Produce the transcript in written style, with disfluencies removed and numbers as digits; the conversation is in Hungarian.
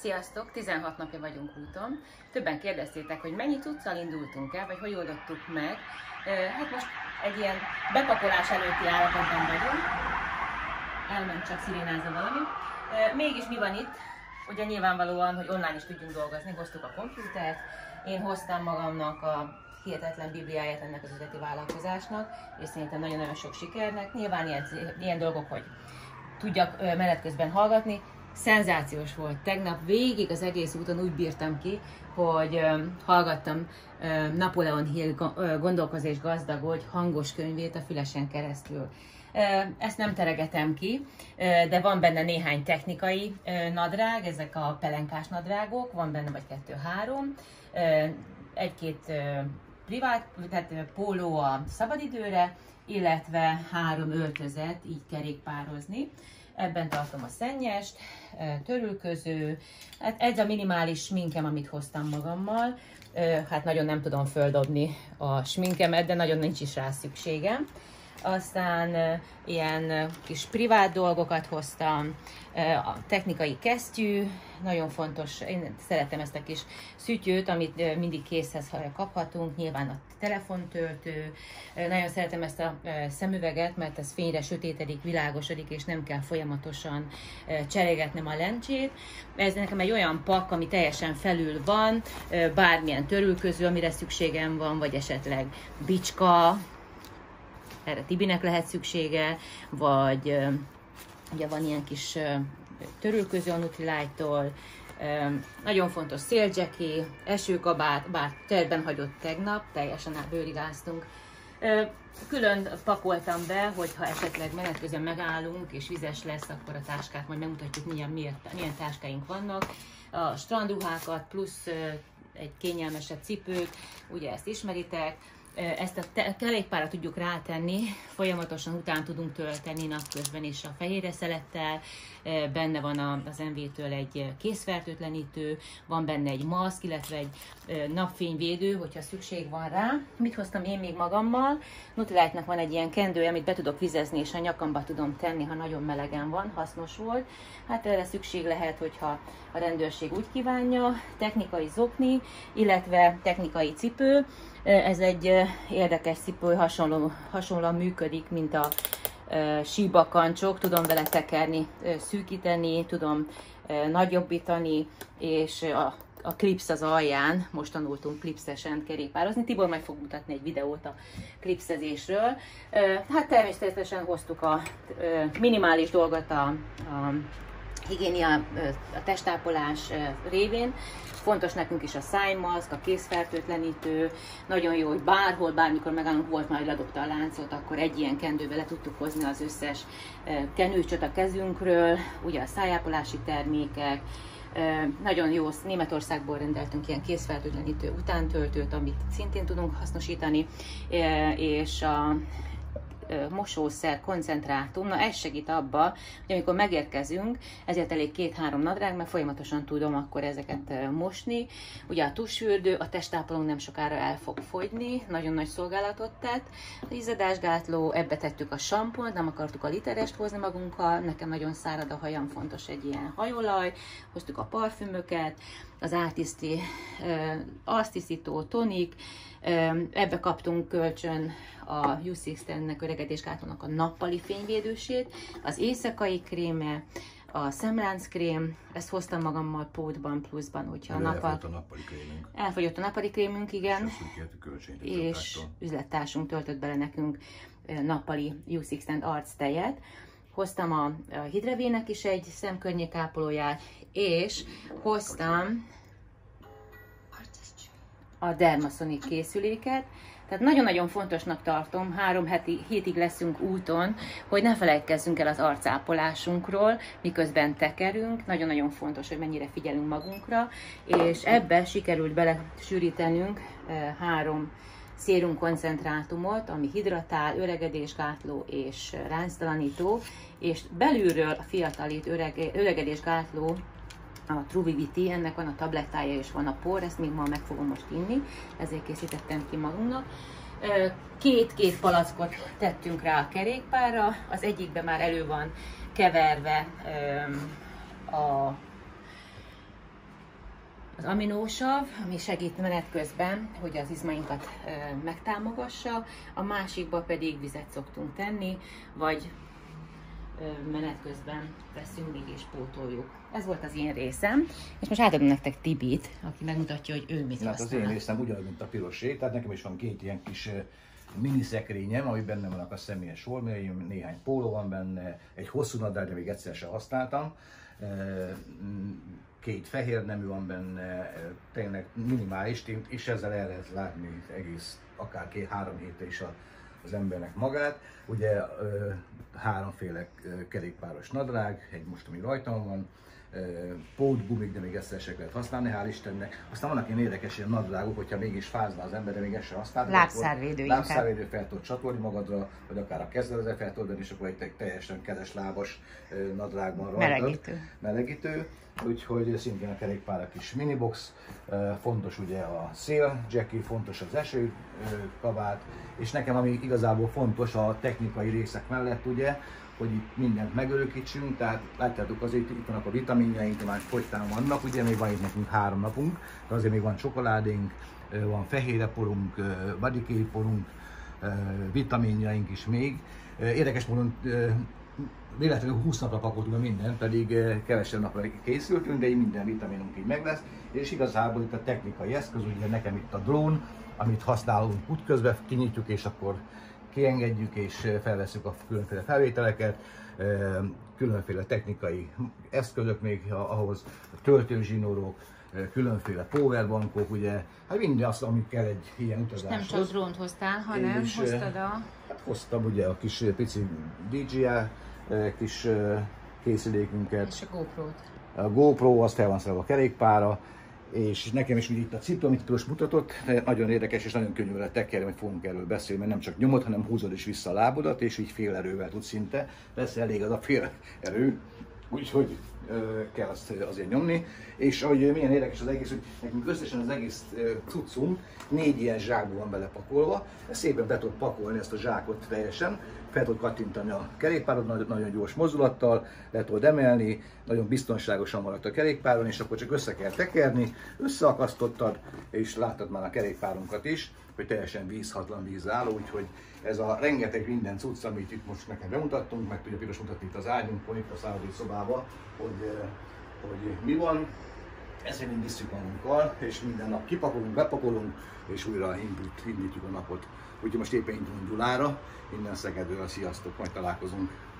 Sziasztok! 16 napja vagyunk úton. Többen kérdeztétek, hogy mennyi cuccal indultunk el, vagy hogy oldottuk meg. Hát most egy ilyen bepakolás előtti állapotban vagyunk. Elment csak szirénázza valami. Mégis mi van itt? Ugye nyilvánvalóan, hogy online is tudjunk dolgozni, hoztuk a kompjútert. Én hoztam magamnak a hihetetlen bibliáját ennek az üzleti vállalkozásnak, és szerintem nagyon-nagyon sok sikernek. Nyilván ilyen dolgok, hogy tudjak menet közben hallgatni. Szenzációs volt. Tegnap végig az egész úton úgy bírtam ki, hogy hallgattam Napoleon Hill Gondolkozz és gazdagodj hangos könyvét a fülesen keresztül. Ezt nem teregetem ki, de van benne néhány technikai nadrág, ezek a pelenkás nadrágok, van benne vagy 2-3, egy-két privát, tehát póló a szabadidőre, illetve 3 öltözet, így kerékpározni. Ebben tartom a szennyest, törülköző, hát ez a minimális sminkem, amit hoztam magammal. Hát nagyon nem tudom földobni a sminkemet, de nagyon nincs is rá szükségem. Aztán ilyen kis privát dolgokat hoztam, a technikai kesztyű, nagyon fontos, én szeretem ezt a kis szütyőt, amit mindig készhez kaphatunk, nyilván a telefontöltő, nagyon szeretem ezt a szemüveget, mert ez fényre sötétedik, világosodik, és nem kell folyamatosan cserégetnem a lencsét. Ez nekem egy olyan pakk, ami teljesen felül van, bármilyen törülköző, amire szükségem van, vagy esetleg bicska, erre Tibinek lehet szüksége, vagy ugye van ilyen kis törülköző a Nutrilite-tól, nagyon fontos széldzseki, esőkabát, bár terben hagyott tegnap, teljesen bőrigáztunk. Külön pakoltam be, hogyha esetleg menet közben megállunk és vizes lesz, akkor a táskát majd megmutatjuk, milyen táskáink vannak. A strandruhákat plusz egy kényelmesebb cipőt, ugye ezt ismeritek. Ezt a kerékpárra tudjuk rátenni, folyamatosan után tudunk tölteni napközben is a fehérreszelettel, benne van az MV-től egy készfertőtlenítő, van benne egy maszk, illetve egy napfényvédő, hogyha szükség van rá. Mit hoztam én még magammal? Nutrilite-nak van egy ilyen kendője, amit be tudok vizezni, és a nyakamba tudom tenni, ha nagyon melegen van, hasznos volt. Hát erre szükség lehet, hogyha a rendőrség úgy kívánja, technikai zokni, illetve technikai cipő. Ez egy érdekes cipő, hasonlóan működik, mint a síbakancsok, tudom vele tekerni, szűkíteni, tudom nagyobbítani, és a klipsz az alján, most tanultunk klipszesen kerékpározni. Tibor majd fog mutatni egy videót a klipszezésről. Hát természetesen hoztuk a minimális dolgot a higiénia, a testápolás révén. Fontos nekünk is a szájmaszk, a készfertőtlenítő, nagyon jó, hogy bárhol, bármikor megállunk, volt már, hogy ledobta a láncot, akkor egy ilyen kendővel le tudtuk hozni az összes kenőcsöt a kezünkről, ugye a szájápolási termékek, nagyon jó, Németországból rendeltünk ilyen készfertőtlenítő utántöltőt, amit szintén tudunk hasznosítani, és a mosószer, koncentrátum, na ez segít abba, hogy amikor megérkezünk, ezért elég 2-3 nadrág, mert folyamatosan tudom akkor ezeket mosni. Ugye a tusfürdő, a testápolónk nem sokára el fog fogyni, nagyon nagy szolgálatot tett. A izzadásgátló, ebbe tettük a sampont, nem akartuk a literest hozni magunkkal, nekem nagyon szárad a hajam, fontos egy ilyen hajolaj, hoztuk a parfümöket, az arctisztító, tonik, ebbe kaptunk kölcsön a U610-nek, öregedésgátlónak a nappali fényvédősét, az éjszakai kréme, a szemlánckrém, ezt hoztam magammal pótban, pluszban, hogyha elfogyott a nappali krémünk. Elfogyott a nappali krémünk, igen. És üzlettársunk töltött bele nekünk nappali U610 arctejet. Hoztam a Hydrevének is egy szemkörnyékápolóját, és hoztam a Dermasonic készüléket. Tehát nagyon-nagyon fontosnak tartom, 3 hétig leszünk úton, hogy ne felejtkezzünk el az arcápolásunkról, miközben tekerünk. Nagyon-nagyon fontos, hogy mennyire figyelünk magunkra, és ebbe sikerült belesűrítenünk 3 szérum koncentrátumot, ami hidratál, öregedésgátló és ránctalanító, és belülről a fiatalít, öregedésgátló, a Truvivity, ennek van a tablettája és van a por, ezt még ma meg fogom most inni, ezért készítettem ki magunknak. 2 palackot tettünk rá a kerékpárra, az egyikben már elő van keverve a az aminósav, ami segít menet közben, hogy az izmainkat megtámogassa, a másikba pedig vizet szoktunk tenni, vagy menet közben veszünk még és pótoljuk. Ez volt az én részem, és most átadom nektek Tibit, aki megmutatja, hogy ő mit használ. Az én részem ugyanúgy, mint a pirosé, tehát nekem is van 2 ilyen kis mini szekrényem, ami benne vannak a személyes formjáim, néhány póló van benne, egy hosszú nadrág, de még egyszer sem használtam, 2 fehér nemű van benne, tényleg minimális, és ezzel el lehet látni egész, akár 2-3 hétre is az embernek magát. Ugye 3 féle kerékpáros nadrág, egy most, ami rajtam van, pótgumik, de még egyszer sem lehet használni, hál' Istennek. Aztán vannak ilyen érdekes ilyen nadrágok, hogyha mégis fázna az ember, de még ezt sem használni. Lábszárvédő inkább. Lábszárvédő fel tudod csatolni magadra, vagy akár a kezedre fel tudod, és akkor egy teljesen kezes lábas nadrágban rajtad. Melegítő. Úgyhogy szintén a kerékpárak is minibox, fontos ugye a szél, Jackie, fontos az esőkabát, és nekem ami igazából fontos a technikai részek mellett ugye, hogy itt mindent megörökítsünk, tehát látjátok azért itt vannak a vitaminjaink, már fogytán vannak, ugye még van itt nekünk 3 napunk, de azért még van csokoládénk, van fehérjeporunk, vadiképorunk, vitaminjaink is még. Érdekes módon véletlenül 20 napra pakoltunk mindent, pedig kevesebb napra készültünk, de így minden vitaminunk így meg lesz. És igazából itt a technikai eszköz, ugye nekem itt a drón, amit használunk útközben, kinyitjuk és akkor kiengedjük és felveszünk a különféle felvételeket, különféle technikai eszközök még ahhoz, töltőzsinórok, különféle powerbankok, ugye, hát minden azt, amit kell egy ilyen utazáshoz. És nem csak drónt hoztál, hanem és, hoztad hát hoztam ugye a kis pici DJI kis készülékünket. És a GoPro-t. A GoPro az fel van szerelve a kerékpára, és nekem is itt a cipő, amit most mutatott, nagyon érdekes és nagyon könnyű vele tekerni, hogy fogunk erről beszélni, mert nem csak nyomod, hanem húzod is vissza a lábodat, és így fél erővel tud szinte. Persze elég az a fél erő, úgyhogy kell azt azért nyomni. És ahogy milyen érdekes az egész, hogy nekünk összesen az egész cuccunk 4 ilyen zsákban van belepakolva. Szépen be tudod pakolni ezt a zsákot teljesen, fel tudod kattintani a kerékpárod nagyon gyors mozdulattal, le tudod emelni, nagyon biztonságosan maradt a kerékpáron, és akkor csak össze kell tekerni, összeakasztottad, és láttad már a kerékpárunkat is, hogy teljesen vízhatlan, vízálló, úgyhogy ez a rengeteg minden cucc, amit itt most nekem bemutattunk, meg tudja Piros mutatni itt az ágyunkon, itt a szállodai szobában, hogy mi van. Ezt mind visszük magunkkal, és minden nap kipakolunk, bepakolunk, és újra indítjuk a napot. Úgyhogy most éppen indulunk Gyulára, innen Szegedről, sziasztok, majd találkozunk!